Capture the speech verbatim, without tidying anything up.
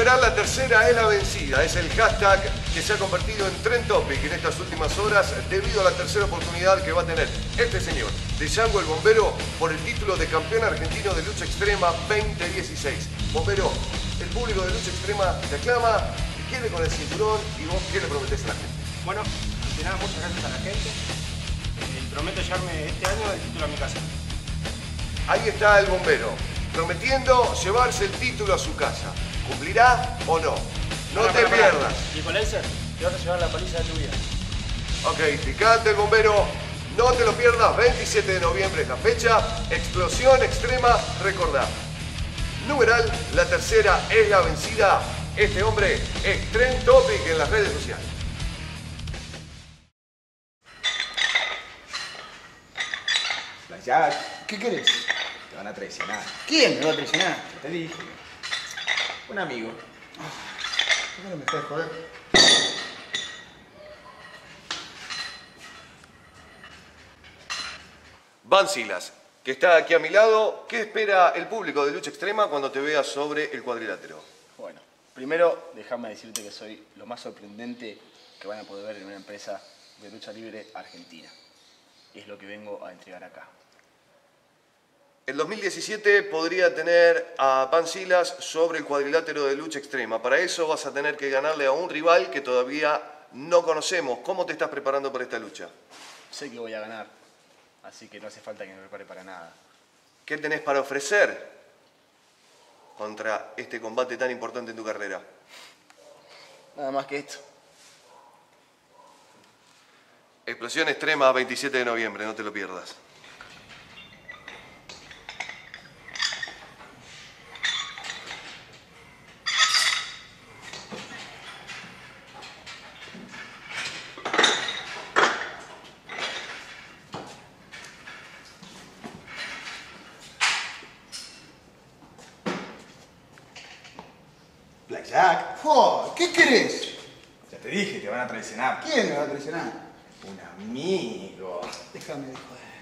Numeral la tercera es la vencida. Es el hashtag que se ha convertido en trend topic en estas últimas horas debido a la tercera oportunidad que va a tener este señor, Django el Bombero, por el título de campeón argentino de lucha extrema veinte dieciséis. Bombero, el público de lucha extrema te aclama, te quiere con el cinturón y vos, ¿qué le prometés a la gente? Bueno, de nada, muchas gracias a la gente. Eh, prometo llevarme este año el título a mi casa. Ahí está el Bombero, prometiendo llevarse el título a su casa. ¿Cumplirá o no? No Para, te para, pierdas. para. Nicolenser, te vas a llevar la paliza de tu vida. Ok, picante el Bombero. No te lo pierdas, veintisiete de noviembre es la fecha. Explosión extrema, recordá. Numeral, la tercera es la vencida. Este hombre es trend topic en las redes sociales. Jack, ¿Qué querés? te van a traicionar. ¿Quién me va a traicionar? Te dije. Un amigo. ¿Por qué no me estás joder? Van Silas, que está aquí a mi lado. ¿Qué espera el público de lucha extrema cuando te vea sobre el cuadrilátero? Bueno, primero déjame decirte que soy lo más sorprendente que van a poder ver en una empresa de lucha libre argentina. Y es lo que vengo a entregar acá. El dos mil diecisiete podría tener a Van Silas sobre el cuadrilátero de lucha extrema. Para eso vas a tener que ganarle a un rival que todavía no conocemos. ¿Cómo te estás preparando para esta lucha? Sé que voy a ganar, así que no hace falta que me prepare para nada. ¿Qué tenés para ofrecer contra este combate tan importante en tu carrera? Nada más que esto. Explosión extrema, veintisiete de noviembre, no te lo pierdas. Blackjack, Oh, ¿qué querés? ya te dije, te van a traicionar. ¿Quién me va a traicionar? Un amigo. Déjame de joder.